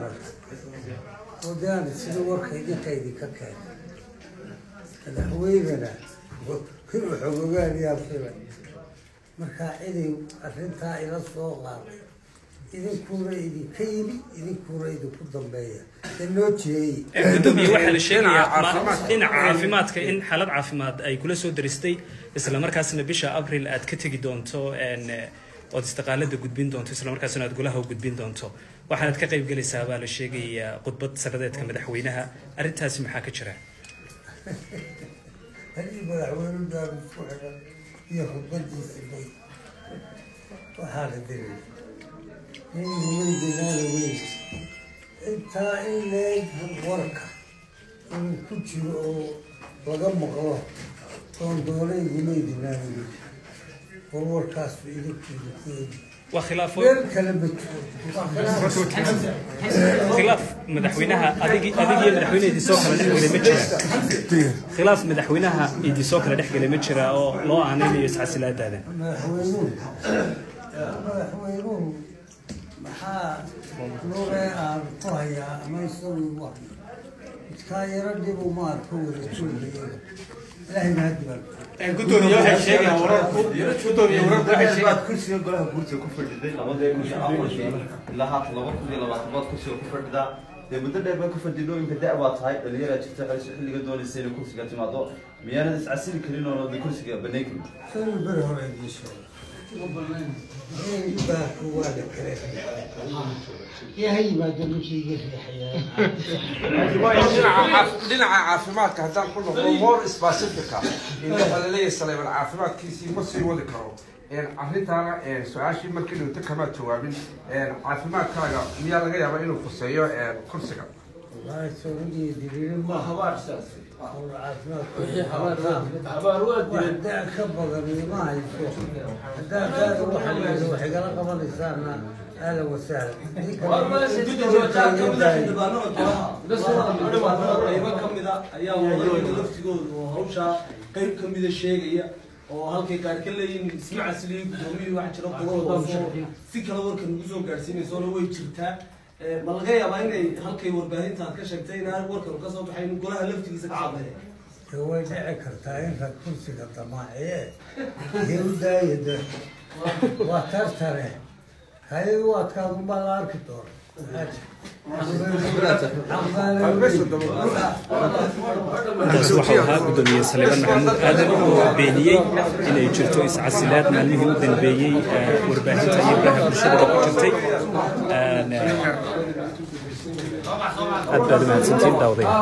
ودان sidoo warkayga qaydi ka keen madaxweynena kii xogogaan yaa filan marka idin arinta ila soo qaaday idin kuura ku dambeeya inoo jeeyay gudoomiye waxa la sheegayaa dhinaca caafimaadka in xaalad caafimaad ay kula soo daristay isla markaasna bisha April aad ka tagi doonto oo istiqaalada gudbin doonto isla markaasna aad golaha u gudbin doonto waxaad ka qayb galaysaa baa la sheegayaa khudbad sanadeedka madaxweynaha arintaasi maxaa ka jira hadii madaxweynuhu daaro fuuxda iyo khudbadiisa bay waxa la diray inta ilaa warka in ku jiro oo laga maqlo doonay guleydinaa warkaas idinkiisa وخلاف مدحوينها أديجي مدحوينها يدي سوكر نحكي لمتشرة خلاف مدحوينها يدي سوكر نحكي لمتشرة أو لا عنين يسعى سلاد هذا مدحوينون محا لغة طهية ما يسوي واحد كاير اللي بمار كور يسوي لا ينهدم gudoomiye waxa sheegay gudoomiye warar waxa sheegay kursiga golaha guurta ku fadhiday ilaa 2020 kursiga ku fadhida muddo dheer baa ku fadhido inta da'wa tahay dhalinyarada jirta qalish xilliga doonaysa inay kursiga timaado miyaanad iscasili karin oo kursiga banaykin soo bar hore diisho dhinaca caafimaadka haddaan ku noqdo more specifica inta la leeyahay Saleyman caafimaadkiisii ma sii wadi karo arrintaana su'aashii markii uu kama jawaabin caafimaadkaaga miyaa laga yaabaa inuu khuseeyo kursiga والله سوري دليل ما خبر ساس خبر واد كبر ما يشوف هذا روح قال قبل لساننا اهلا وسهلا والله سيدي بس قيمه كميده ayaa wadada laftigooda oo hawsha qayb kamida sheegaya oo halkay qaar ka leeyihiin ismaac saliid gudoomiye wax jira qodobada si kala warkan ugu soo gaarsiinayso way jirtaa ma laga yaabaa inay halkay warbaahinta ka sheegtay in warkan ka soo baxay in golaha laftigiisa ka cadeeyay way dhici kartaa in kursiga damaaciye hewdaayada waa tartare hay waa ka ma la arki doono waxaa gudoomiye Saleyman Maxamuud aadan oo beeniyay inay jirto iscasilaad maalmihii u dambeeyay warbaahinta iyo baraha bulshada ku jirtay aad baad mahadsantiin daawadayaal